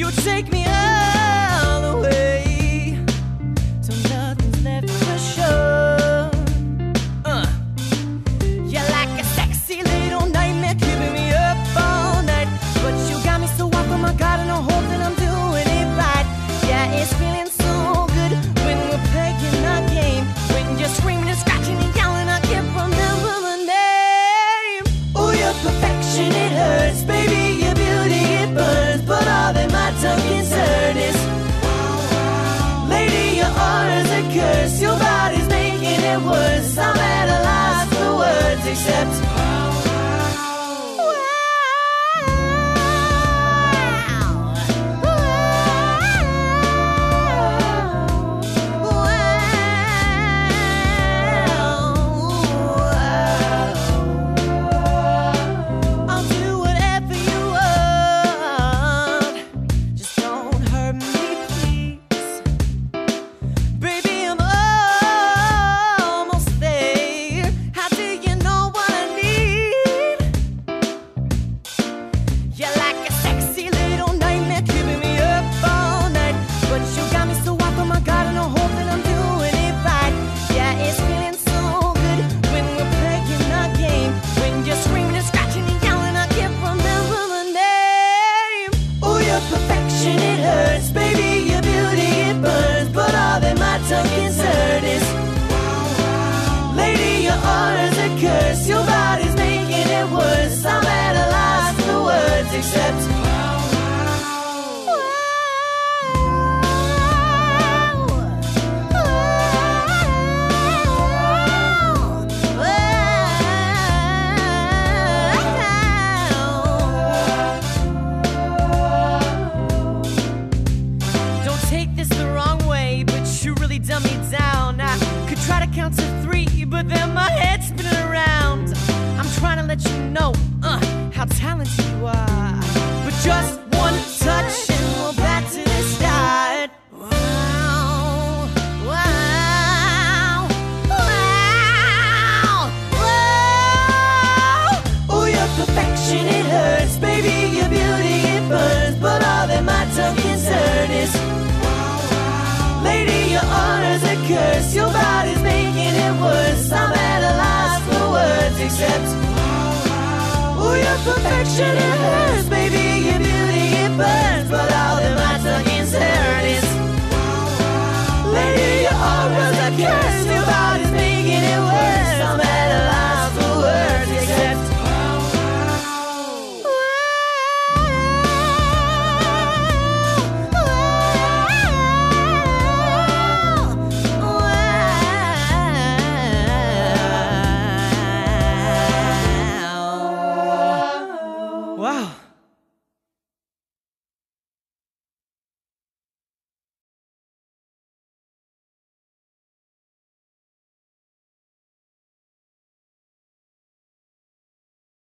You take me all the way till nothing's left to show. You're like a sexy little nightmare, keeping me up all night. But you got me so off of my guard, and I hope that I'm doing it right. Yeah, it's feeling so good when we're playing our game. When you're screaming and scratching and yelling, I can't remember the name. Oh, your perfection, it hurts, baby. Your beauty, it burns, but all that my tongue can turn is lady, your aura's a curse. Your body's making it worse. I'm at a loss for words except curse. Your body's making it worse. I'm at a loss for words except don't take this the wrong way, but you really dumb me down. I could try to count to 3, but then my head's spinning around. I'm trying to let you know how talented you are, but just one touch and we're back to the start. Wow, wow, wow, wow. Oh, your perfection, it hurts, baby. Your beauty, it burns, but all that my tongue can turn is lady, your aura's a curse. Your body's making it worse. I'm at a loss for words except oh, your perfection, it hurts, baby.